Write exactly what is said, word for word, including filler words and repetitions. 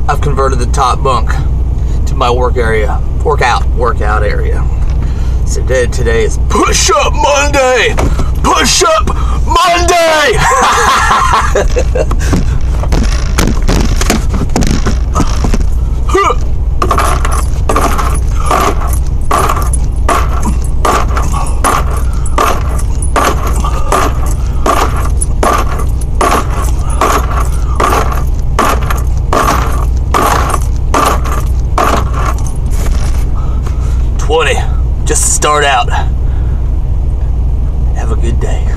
I've converted the top bunk to my work area, workout, workout area. So today, today is Push Up Monday! Push Up Monday! twenty, just to start out. Have a good day.